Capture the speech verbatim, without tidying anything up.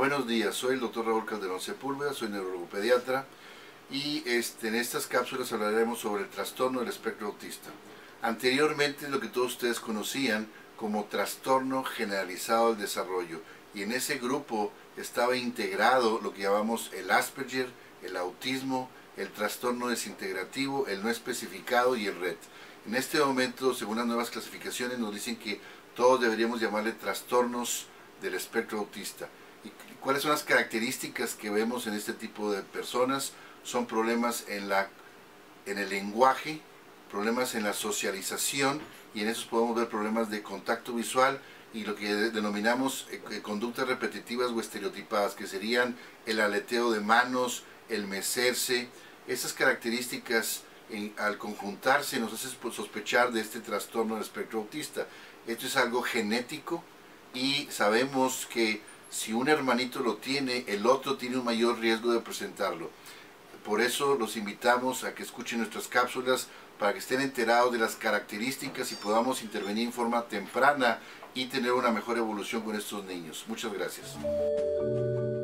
buenos días, soy el doctor Raúl Calderón Sepúlveda, soy neurologopediatra y este, en estas cápsulas hablaremos sobre el trastorno del espectro autista. Anteriormente es lo que todos ustedes conocían como trastorno generalizado del desarrollo, y en ese grupo estaba integrado lo que llamamos el Asperger, el autismo, el trastorno desintegrativo, el no especificado y el R E T. En este momento, según las nuevas clasificaciones, nos dicen que todos deberíamos llamarle trastornos del espectro autista. ¿Y cuáles son las características que vemos en este tipo de personas? Son problemas en, la, en el lenguaje, problemas en la socialización, y en esos podemos ver problemas de contacto visual y lo que denominamos eh, conductas repetitivas o estereotipadas, que serían el aleteo de manos, el mecerse. Esas características en, al conjuntarse nos hace sospechar de este trastorno del espectro autista. Esto es algo genético y sabemos que si un hermanito lo tiene, el otro tiene un mayor riesgo de presentarlo. Por eso los invitamos a que escuchen nuestras cápsulas para que estén enterados de las características y podamos intervenir en forma temprana y tener una mejor evolución con estos niños. Muchas gracias.